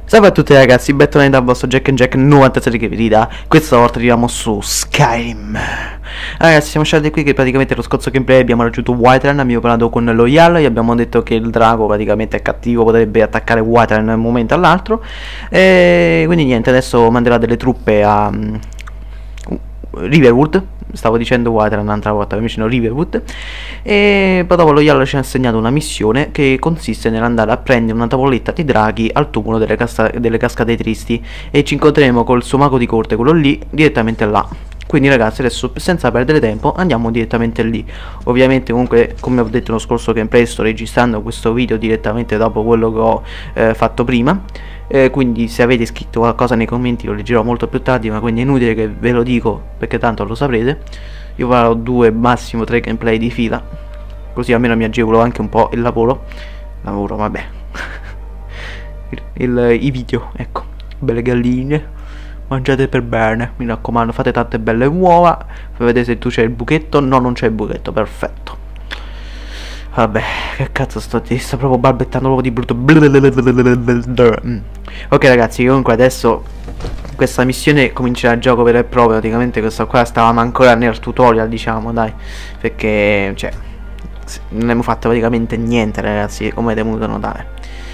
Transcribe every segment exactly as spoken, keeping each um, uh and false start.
Salve a tutti ragazzi, bentornati dal vostro Jack and Jack novantasei che vi ridà. Questa volta arriviamo su Skyrim. Ragazzi, siamo stati qui che praticamente lo scorso gameplay abbiamo raggiunto Whiterun. Abbiamo parlato con Loyal, gli abbiamo detto che il drago praticamente è cattivo, potrebbe attaccare Whiterun da un momento all'altro. E quindi niente, adesso manderà delle truppe a um, Riverwood. Stavo dicendo Whiterun un'altra volta, vicino Riverwood. E poi dopo Loyal ci ha insegnato una missione che consiste nell'andare a prendere una tavoletta di draghi al tumulo delle, delle cascate tristi. E ci incontreremo col suo mago di corte, quello lì, direttamente là. Quindi ragazzi, adesso senza perdere tempo andiamo direttamente lì. Ovviamente comunque, come ho detto nello scorso gameplay, sto registrando questo video direttamente dopo quello che ho eh, fatto prima. Eh, quindi se avete scritto qualcosa nei commenti lo leggerò molto più tardi, ma quindi è inutile che ve lo dico perché tanto lo saprete. Io farò due, massimo tre gameplay di fila, così almeno mi agevolo anche un po' il lavoro. Lavoro, vabbè. il, il, I video, ecco. Belle galline, mangiate per bene, mi raccomando, fate tante belle uova. Fai vedere se tu c'è il buchetto. No, non c'è il buchetto, perfetto. Vabbè, che cazzo sto, sto proprio balbettando proprio di brutto. Mm. Ok ragazzi, comunque adesso questa missione comincerà il gioco vero e proprio. Praticamente questa qua stavamo ancora nel tutorial, diciamo, dai. Perché, cioè, non abbiamo fatto praticamente niente ragazzi, come avete potuto notare.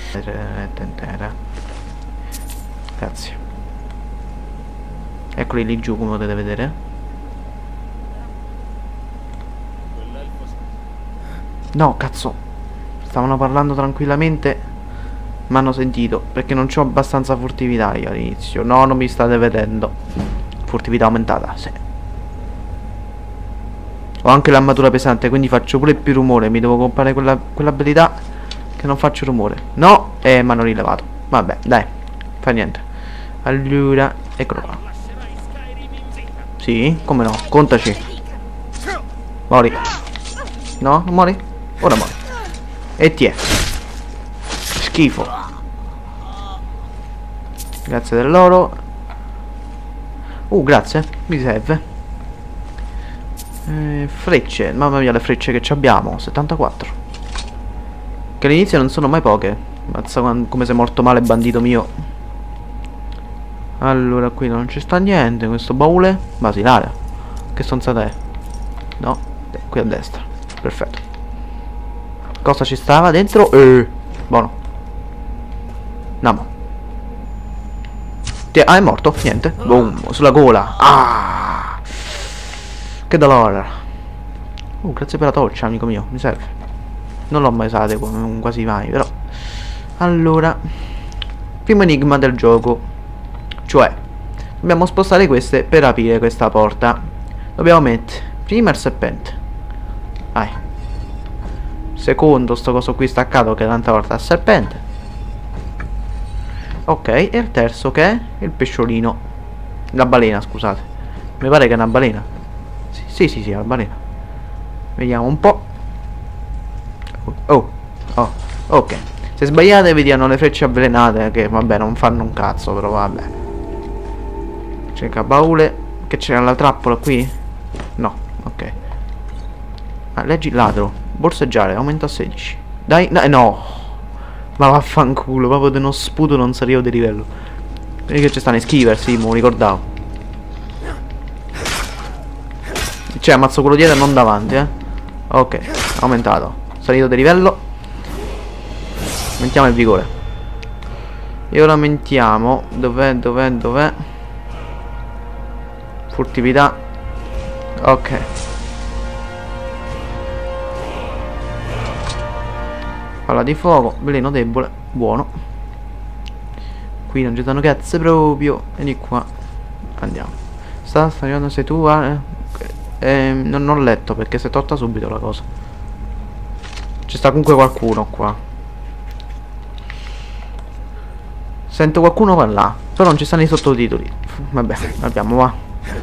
Grazie. Eccoli lì giù, come potete vedere. No, cazzo. Stavano parlando tranquillamente. Mi hanno sentito. Perché non c'ho abbastanza furtività io all'inizio. No, non mi state vedendo. Furtività aumentata, sì. Ho anche l'armatura pesante, quindi faccio pure più rumore. Mi devo comprare quella, quell'abilità che non faccio rumore. No, e mi hanno rilevato. Vabbè, dai, fa niente. Allora, eccolo qua. Sì, come no, contaci. Mori. No, non mori? Ora muori. E ti è. Schifo. Grazie dell'oro. Uh, grazie. Mi serve. eh, Frecce. Mamma mia le frecce che ci abbiamo. settantaquattro. Che all'inizio non sono mai poche. Mazza come sei morto male, bandito mio. Allora qui non ci sta niente. Questo baule basilare. Che stronzata è? No, qui a destra. Perfetto. Cosa ci stava dentro? Eh, buono. Andiamo. Ah, è morto? Niente. Boom, sulla gola. Ah, che dolore. Uh, grazie per la torcia, amico mio. Mi serve. Non l'ho mai usata, quasi mai, però. Allora, primo enigma del gioco. Cioè, dobbiamo spostare queste per aprire questa porta. Dobbiamo mettere prima il serpente. Vai. Secondo sto coso qui staccato che l'altra volta al serpente. Ok, e il terzo che è il pesciolino. La balena, scusate. Mi pare che è una balena. Sì, sì, sì, sì, è una balena. Vediamo un po'. Oh, oh, ok. Se sbagliate vi diano le frecce avvelenate, che vabbè non fanno un cazzo, però vabbè. Cerca baule. Che c'è la trappola qui? No, ok. Ah, leggi il ladro. Borseggiare, aumenta a sedici. Dai, dai, no. Ma vaffanculo, proprio di uno sputo non salivo di livello. Vedi che ci stanno i skiver, sì, me lo ricordavo. Cioè, ammazzo quello dietro e non davanti, eh. Ok, aumentato. Salito di livello. Aumentiamo il vigore. E ora aumentiamo. Dov'è, dov'è, dov'è? Furtività. Ok. Palla di fuoco, veleno debole, buono. Qui non ci danno cazzo proprio. Vieni qua. Andiamo. Sta, sta arrivando, sei tu, eh? Eh, non ho letto perché si è tolta subito la cosa. Ci sta comunque qualcuno qua. Sento qualcuno qua là, però non ci stanno i sottotitoli. Vabbè, abbiamo, va.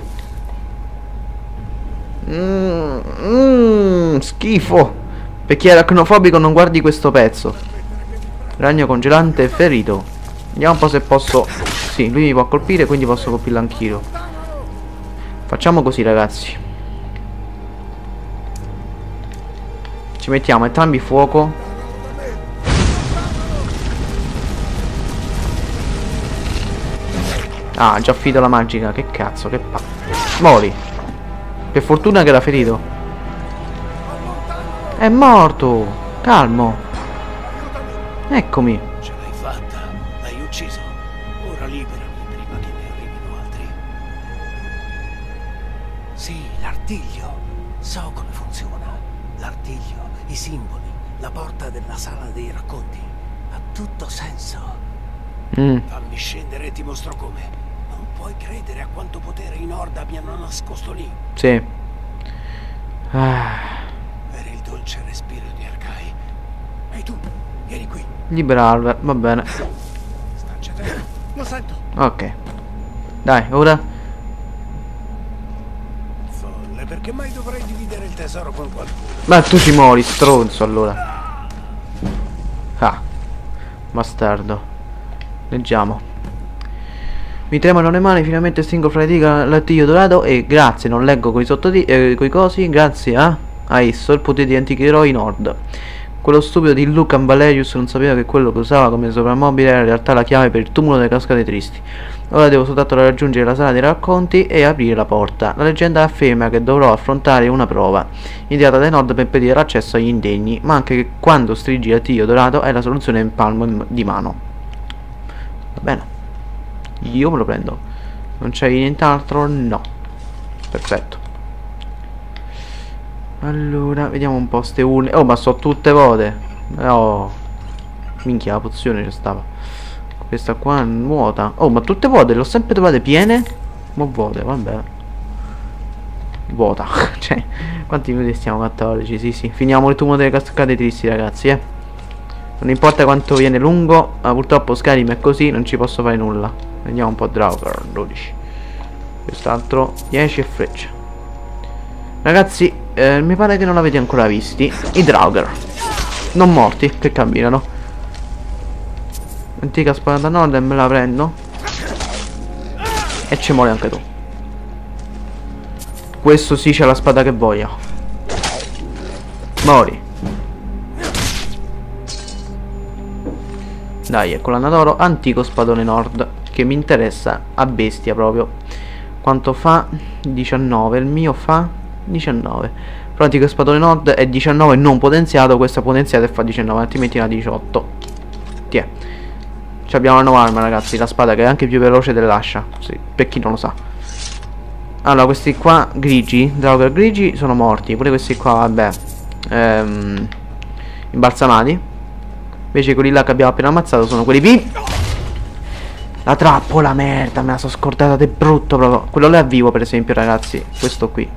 Mmm, mm, schifo. Per chi è aracnofobico non guardi questo pezzo. Ragno congelante è ferito. Vediamo un po' se posso. Sì, lui mi può colpire, quindi posso colpirlo anch'io. Facciamo così ragazzi. Ci mettiamo entrambi fuoco. Ah, già finito la magica. Che cazzo, che pa... Mori. Per fortuna che era ferito. È morto. Calmo. Eccomi. Ce l'hai fatta. L'hai ucciso. Ora liberami prima che ne arrivino altri. Sì, l'artiglio. So come funziona. L'artiglio, i simboli, la porta della sala dei racconti. Ha tutto senso. Mm. Fammi scendere e ti mostro come. Non puoi credere a quanto potere i Nord abbiano nascosto lì. Sì. Ah. Per il dolce respiro di Arkai. Ehi tu, vieni qui. Liberarve, va bene. Sta accedendo. Lo sento. Ok. Dai, ora. Folle, perché mai dovrei dividere il tesoro con qualcuno? Ma tu ci mori, stronzo, allora. Ah. Bastardo. Leggiamo. Mi tremano le mani, finalmente stringo fra le dita l'artiglio dorato e grazie, non leggo coi sottotitoli, eh, coi cosi, grazie a, a esso il potere di antichi eroi Nord. Quello stupido di Lucan Valerius non sapeva che quello che usava come soprammobile era in realtà la chiave per il tumulo delle cascate tristi. Ora devo soltanto raggiungere la sala dei racconti e aprire la porta. La leggenda afferma che dovrò affrontare una prova, ideata dai Nord per impedire l'accesso agli indegni, ma anche che quando stringi l'artiglio dorato è la soluzione in palmo di mano. Va bene. Io me lo prendo. Non c'è nient'altro? No. Perfetto. Allora, vediamo un po' ste urne. Oh, ma so tutte vote. Oh. Minchia, la pozione c'è stava. Questa qua nuota. Oh, ma tutte vuote, le ho sempre trovate piene. Ma vuote, vabbè. Vuota. Cioè, quanti minuti stiamo? quattordici, sì, sì. Finiamo il tumulo delle cascate tristi, ragazzi, eh. Non importa quanto viene lungo, ma purtroppo Skyrim è così, non ci posso fare nulla. Vediamo un po' Draugr, dodici. Quest'altro dieci e freccia. Ragazzi, eh, mi pare che non l'avete ancora visti. I Draugr non morti, che camminano. Antica spada da nord e me la prendo. E ci muori anche tu. Questo sì, c'è la spada che voglio. Mori. Dai, ecco l'anna d'oro. Antico spadone nord, che mi interessa a bestia proprio. Quanto fa? diciannove. Il mio fa diciannove. Però antico spadone nord è diciannove non potenziato. Questo è potenziato e fa diciannove, altrimenti era diciotto. Tiè. Ci abbiamo la nuova arma, ragazzi. La spada che è anche più veloce dell'ascia, sì, per chi non lo sa. Allora, questi qua grigi, Draugr grigi, sono morti. Pure questi qua, vabbè, ehm, imbalsamati. Invece quelli là che abbiamo appena ammazzato sono quelli vivi. La trappola, merda, me la sono scordata di brutto proprio. Quello là è vivo, per esempio, ragazzi. Questo qui.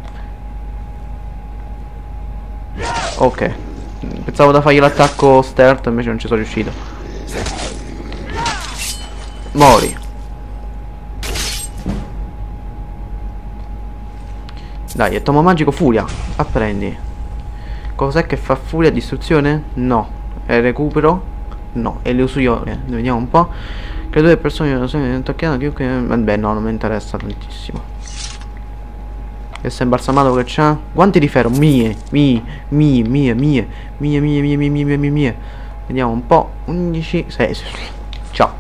Ok. Pensavo da fargli l'attacco stealth, invece non ci sono riuscito. Mori. Dai, è tomo magico furia. Apprendi. Cos'è che fa furia? Distruzione? No. E recupero? No. E l'illusione? Vediamo un po'. Che due persone non sono attaccate. Chiunque. Vabbè, no, non mi interessa tantissimo. E si è imbalsamato che c'ha? Guanti di ferro. Mie. Mie. Mie. Mie. Mie. Mie. Mie. Mie. Mie. Mie. Mie. Mie. Mie. Vediamo un po'. undici. sei. Ciao.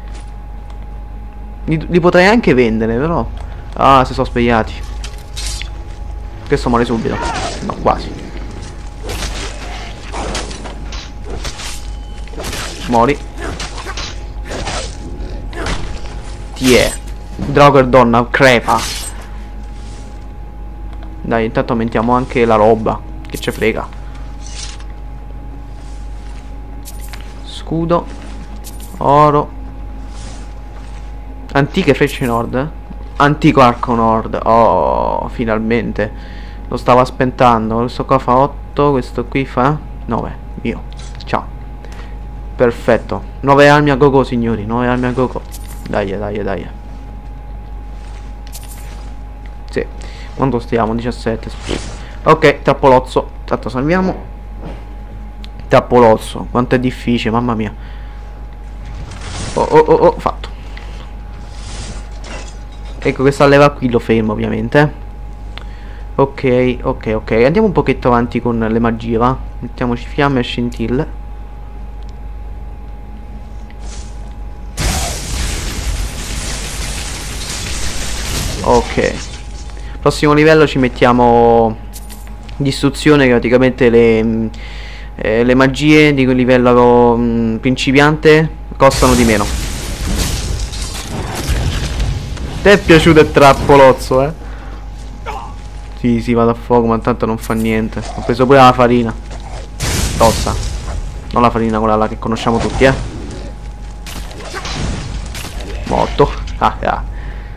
Li, li potrei anche vendere, però. Ah, si sono svegliati. Questo muore subito. No, quasi. Mori. Tiè. Draugr donna, crepa. Dai, intanto aumentiamo anche la roba. Che ci frega. Scudo. Oro. Antiche frecce nord. Antico arco nord. Oh, finalmente. Lo stavo aspettando. Questo qua fa otto. Questo qui fa nove. Mio. Ciao. Perfetto. nove armi a go-go, signori. nove armi a go-go. Dai, dai, dai. Sì. Quanto stiamo? diciassette. Ok, trappolozzo. Tanto salviamo. Trappolozzo. Quanto è difficile, mamma mia. Oh, oh, oh, oh, fatto. Ecco, questa leva qui lo fermo, ovviamente. Ok, ok, ok. Andiamo un pochetto avanti con le magie, va? Mettiamoci fiamme e scintille. Ok. Prossimo livello ci mettiamo distruzione, che praticamente le, eh, le magie di quel livello mh, principiante costano di meno. Ti è piaciuto il trappolozzo, eh? Sì, sì, vado a fuoco, ma tanto non fa niente. Ho preso pure la farina. Tosta. Non la farina, quella là che conosciamo tutti, eh. Morto. Ah, ah.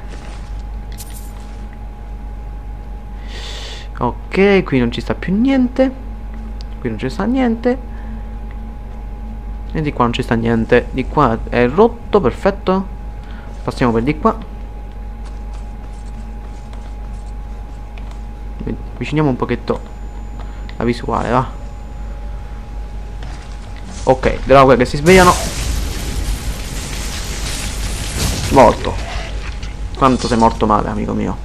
Ok, qui non ci sta più niente. Qui non ci sta niente. E di qua non ci sta niente. Di qua è rotto, perfetto. Passiamo per di qua. Avviciniamo un pochetto la visuale, va. Ok, drago che si svegliano. Morto. Quanto sei morto male, amico mio.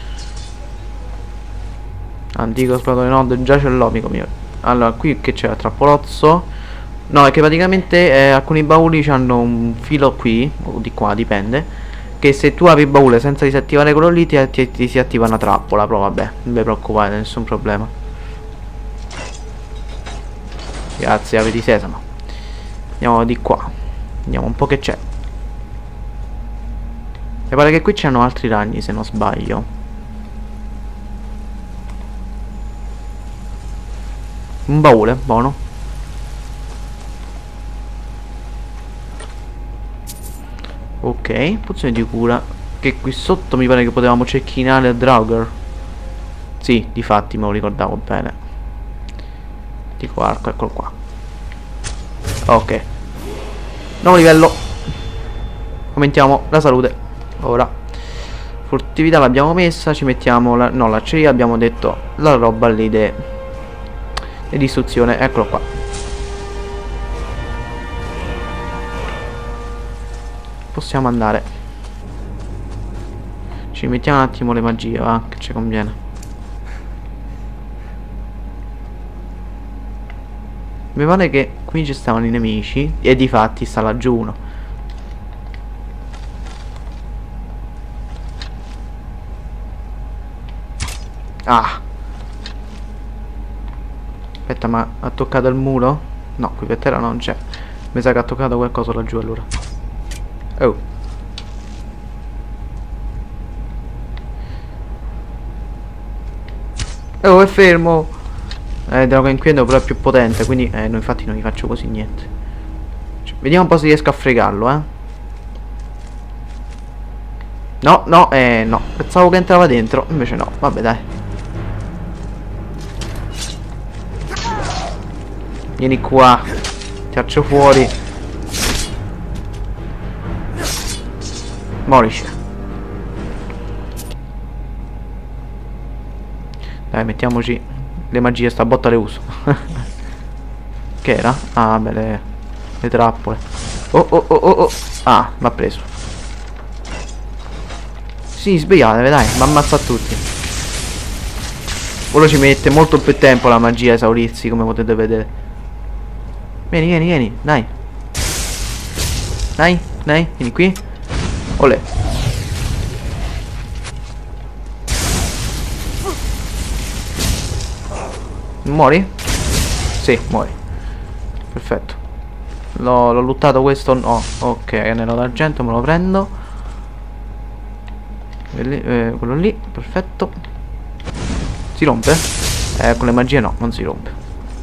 Antico esploratore nord, già ce l'ho, amico mio. Allora, qui che c'è? Trappolozzo. No, è che praticamente eh, alcuni bauli hanno un filo qui, o di qua, dipende, che se tu apri il baule senza disattivare quello lì ti, ti, ti si attiva una trappola. Però vabbè, non vi preoccupate, nessun problema. Grazie, ave di sesamo. Andiamo di qua. Andiamo un po' che c'è. Mi pare che qui c'erano altri ragni, se non sbaglio. Un baule, buono. Ok, pozione di cura. Che qui sotto mi pare che potevamo cecchinare il Draugr. Sì, difatti me lo ricordavo bene. Dico arco, eccolo qua. Ok. Nuovo livello. Aumentiamo la salute. Ora furtività l'abbiamo messa. Ci mettiamo la, no, l'acceria abbiamo detto. La roba lì de e distruzione, eccolo qua. Possiamo andare. Ci mettiamo un attimo le magie, va, che ci conviene. Mi pare che qui ci stavano i nemici e difatti sta laggiù uno. Ah. Aspetta, ma ha toccato il muro? No, qui per terra non c'è. Mi sa che ha toccato qualcosa laggiù allora. Oh. Oh, è fermo. Eh, drago inquieto però è più potente, quindi eh, no, infatti non gli faccio così niente. Cioè, vediamo un po' se riesco a fregarlo, eh. No, no, eh, no. Pensavo che entrava dentro, invece no. Vabbè, dai. Vieni qua. Ti faccio fuori. Morisce. Dai, mettiamoci le magie, sta botta le uso. Che era? Ah, beh, le, le trappole. Oh, oh, oh, oh, oh. Ah, m'ha preso. Sì, svegliatevi, dai, mi ammazza tutti. Quello ci mette molto più tempo la magia a esaurirsi, come potete vedere. Vieni, vieni, vieni, dai. Dai, dai, vieni qui. Olè. Muori? Sì, muori. Perfetto. L'ho lottato questo. No, ok, anello d'argento me lo prendo. Eh, quello lì, perfetto. Si rompe? Eh, con le magie no, non si rompe.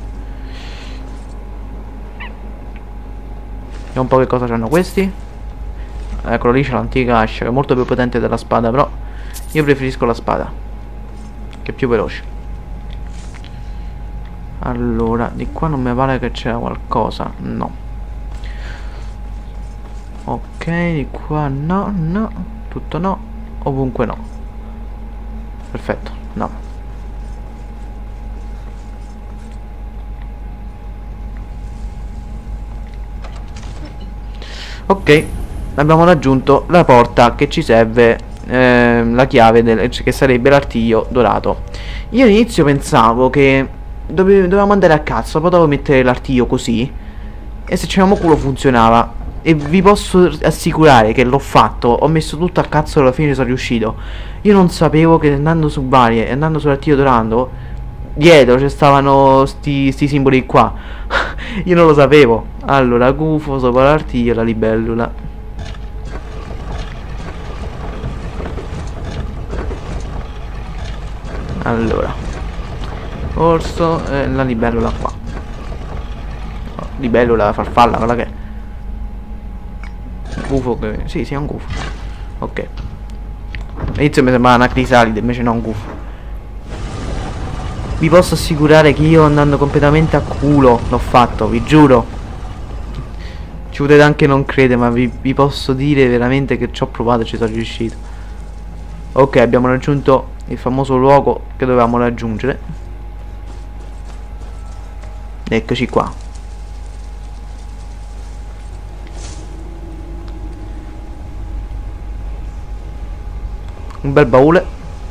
Vediamo un po' che cosa c'hanno questi. Eccolo lì, c'è l'antica ascia, che è molto più potente della spada, però io preferisco la spada, che è più veloce. Allora, di qua non mi pare che c'era qualcosa. No. Ok, di qua no, no. Tutto no. Ovunque no. Perfetto, no. Ok, abbiamo raggiunto la porta che ci serve, eh, la chiave del, che sarebbe l'artiglio dorato. Io all'inizio pensavo che dove, dovevamo andare a cazzo, poi dovevo mettere l'artiglio così e se c'avevamo culo funzionava. E vi posso assicurare che l'ho fatto. Ho messo tutto a cazzo e alla fine sono riuscito. Io non sapevo che andando su varie e andando sull'artiglio dorando dietro ci stavano sti, sti simboli qua. Io non lo sapevo. Allora, gufo sopra l'artiglio e la libellula. Allora, orso e la libellula qua. Oh, libellula, farfalla, quella che è. Gufo che... sì, sì, è un gufo. Ok. All'inizio mi sembrava una crisalide, invece no, un gufo. Vi posso assicurare che io andando completamente a culo l'ho fatto, vi giuro. Ci potete anche non credere, ma vi, vi posso dire veramente che ci ho provato e ci sono riuscito. Ok, abbiamo raggiunto il famoso luogo che dovevamo raggiungere. Eccoci qua. Un bel baule.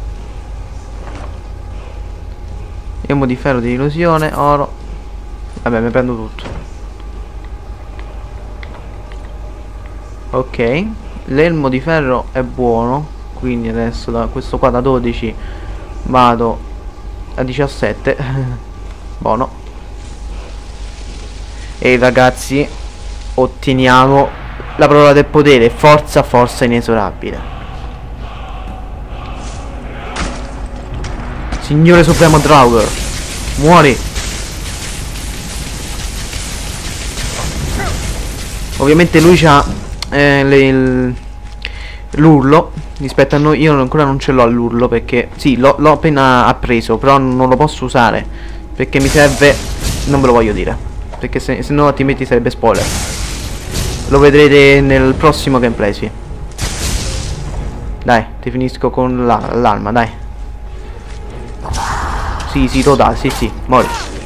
Elmo di ferro di illusione, oro. Vabbè, mi prendo tutto. Ok. L'elmo di ferro è buono. Quindi adesso da questo qua da dodici vado a diciassette. Buono. E ragazzi, otteniamo la parola del potere. Forza, forza inesorabile. Signore Supremo Draugr, muori. Ovviamente lui c'ha eh, l'urlo rispetto a noi. Io ancora non ce l'ho l'urlo perché sì, l'ho appena appreso, però non lo posso usare perché mi serve. Non ve lo voglio dire perché se, se no altrimenti sarebbe spoiler. Lo vedrete nel prossimo gameplay, sì. Dai, ti finisco con l'arma, dai. Sì, sì, totale, sì, sì, muori.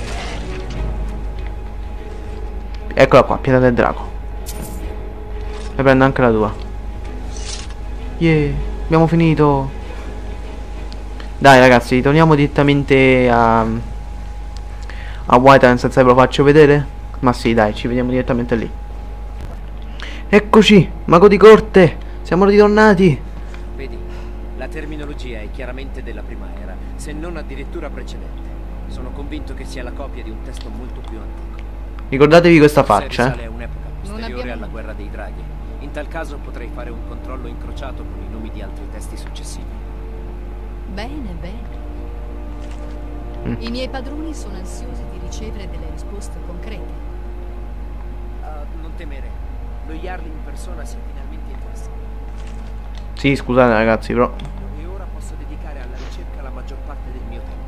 Eccola qua, pietra del drago. E prendo anche la tua. Yeah, abbiamo finito. Dai ragazzi, torniamo direttamente a A Whiterun senza che ve lo faccio vedere. Ma sì, dai, ci vediamo direttamente lì. Eccoci, mago di corte. Siamo ritornati. Vedi, la terminologia è chiaramente della prima era, se non addirittura precedente. Sono convinto che sia la copia di un testo molto più antico. Ricordatevi questa faccia, risale a un'epoca posteriore alla guerra dei draghi. In tal caso potrei fare un controllo incrociato con i nomi di altri testi successivi. Bene, bene. Mm. I miei padroni sono ansiosi di ricevere delle risposte concrete. Uh, non temere, lo Jarl in persona si è finalmente interessato. Sì, scusate ragazzi, però E ora posso dedicare alla ricerca la maggior parte del mio tempo.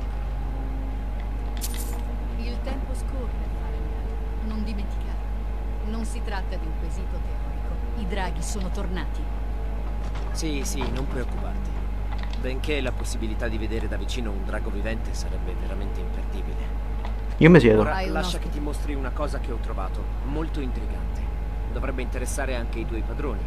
Il tempo scorre, Farengar. Non dimenticare. Non si tratta di un quesito teorico. I draghi sono tornati. Sì, sì, non preoccuparti. Benché la possibilità di vedere da vicino un drago vivente sarebbe veramente imperdibile. io mi siedo. Ora Hai un lascia ospite. che ti mostri una cosa che ho trovato, molto intrigante. Dovrebbe interessare anche i tuoi padroni.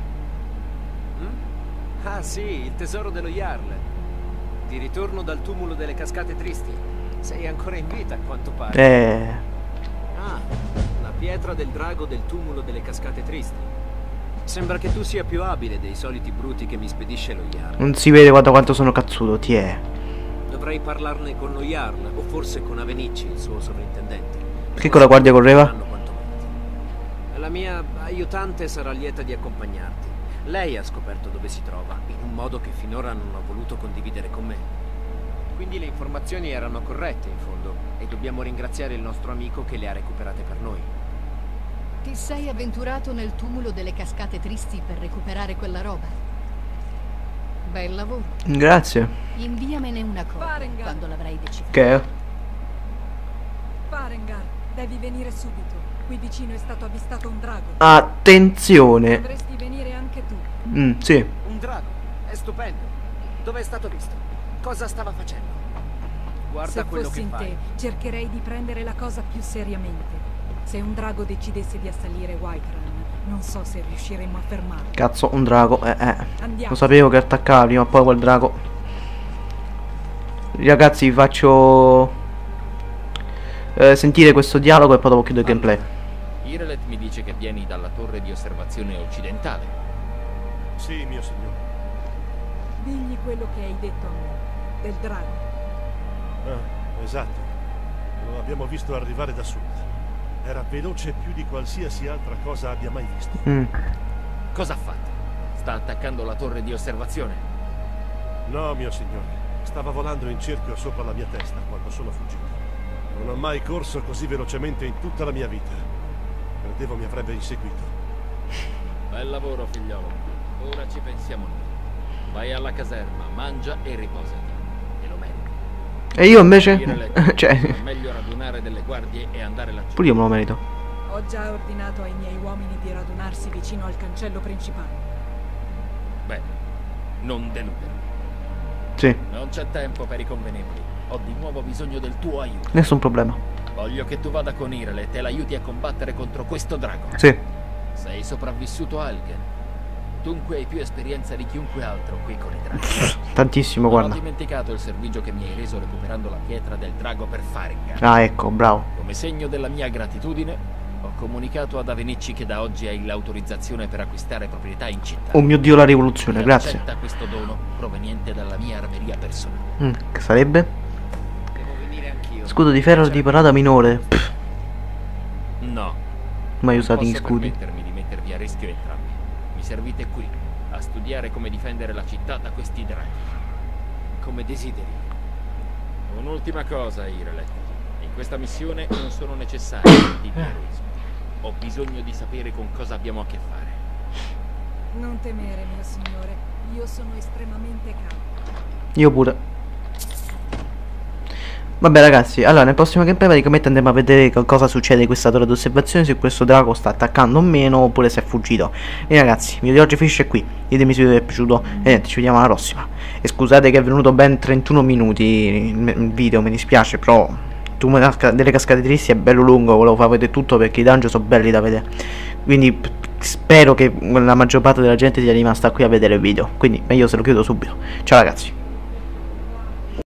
Mm? Ah sì, il tesoro dello Jarl. Di ritorno dal tumulo delle cascate tristi. Sei ancora in vita, a quanto pare. Eh Ah, la pietra del drago del tumulo delle cascate tristi. Sembra che tu sia più abile dei soliti bruti che mi spedisce lo Jarl. Non si vede guarda quanto sono cazzuto, ti è. Dovrei parlarne con lo Jarl, o forse con Avenicci, il suo sovrintendente. Perché con la guardia correva? Sanno quanto meriti. La mia aiutante sarà lieta di accompagnarti. Lei ha scoperto dove si trova, in un modo che finora non ho voluto condividere con me. Quindi le informazioni erano corrette, in fondo, e dobbiamo ringraziare il nostro amico che le ha recuperate per noi. Ti sei avventurato nel tumulo delle cascate tristi per recuperare quella roba? Bel lavoro. Grazie. Inviamene una copia Farengar. quando l'avrai deciso. Che? Farengar, devi venire subito. Qui vicino è stato avvistato un drago. Attenzione. Dovresti venire anche tu. Mm, sì. Un drago, è stupendo. Dove è stato visto? Cosa stava facendo? Guarda Se quello fossi che in fai. te, cercherei di prendere la cosa più seriamente. Se un drago decidesse di assalire Whiterun, non so se riusciremo a fermarlo. Cazzo, un drago. Eh, eh. Andiamo. Lo sapevo che attaccava prima o poi quel drago. Ragazzi, vi faccio eh, sentire questo dialogo e poi dopo chiudo il gameplay. Irelet mi dice che vieni dalla torre di osservazione occidentale. Sì, mio signore. Digli quello che hai detto a me, del drago. Ah, esatto. Lo abbiamo visto arrivare da sud. Era veloce più di qualsiasi altra cosa abbia mai visto. Mm. Cosa ha fatto? Sta attaccando la torre di osservazione? No, mio signore. Stava volando in cerchio sopra la mia testa quando sono fuggito. Non ho mai corso così velocemente in tutta la mia vita. Credevo mi avrebbe inseguito. Bel lavoro, figliolo. Ora ci pensiamo noi. Vai alla caserma, mangia e riposati. Te lo meriti. E io invece? Irelet, Cioè, è meglio radunare delle guardie e andare laggiù. pure io me lo merito. Ho già ordinato ai miei uomini di radunarsi vicino al cancello principale. Bene, non deludermi. Sì, Non c'è tempo per i convenevoli. Ho di nuovo bisogno del tuo aiuto. nessun problema. Voglio che tu vada con Irelet e l'aiuti a combattere contro questo drago. Sì. Sei sopravvissuto a Helgen. Dunque hai più esperienza di chiunque altro qui con i draghi. Tantissimo, Non ho guarda. dimenticato il servigio che mi hai reso recuperando la pietra del drago per Farengar. Ah, ecco, bravo. Come segno della mia gratitudine, ho comunicato ad Avenicci che da oggi hai l'autorizzazione per acquistare proprietà in città. Oh mio Dio, la rivoluzione, Irelet grazie. accetta questo dono proveniente dalla mia armeria personale. Mm, che sarebbe? Devo venire anch'io. Scudo di ferro di parata minore. Pff, No. mai Non usati gli posso scudi. permettermi di mettervi a rischio entrambi. Mi servite qui, a studiare come difendere la città da questi draghi. Come desideri. Un'ultima cosa, Irelet. In questa missione non sono necessari atti di eroismo. Ho bisogno di sapere con cosa abbiamo a che fare. Non temere, mio signore. Io sono estremamente calmo. Io pure. Vabbè ragazzi, allora nel prossimo gameplay praticamente andremo a vedere che cosa succede in questa torre d'osservazione, se questo drago sta attaccando o meno, oppure se è fuggito. E ragazzi, il video di oggi finisce qui. Ditemi se vi è piaciuto e niente, ci vediamo alla prossima. E scusate che è venuto ben trentuno minuti il video, mi dispiace, però Tumo delle cascate tristi è bello lungo, volevo far vedere tutto perché i dungeon sono belli da vedere. Quindi spero che la maggior parte della gente sia rimasta qui a vedere il video, quindi meglio se lo chiudo subito. Ciao ragazzi.